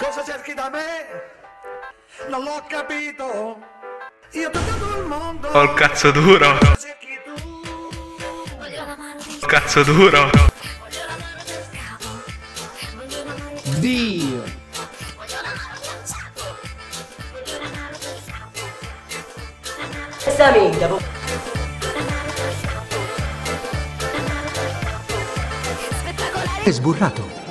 Cosa cerchi da me? Non l'ho capito. Io ho toccato il mondo. Ho il cazzo duro. Cosa cerchi tu? Il cazzo duro. Dio! Questa minchia. È sburrato.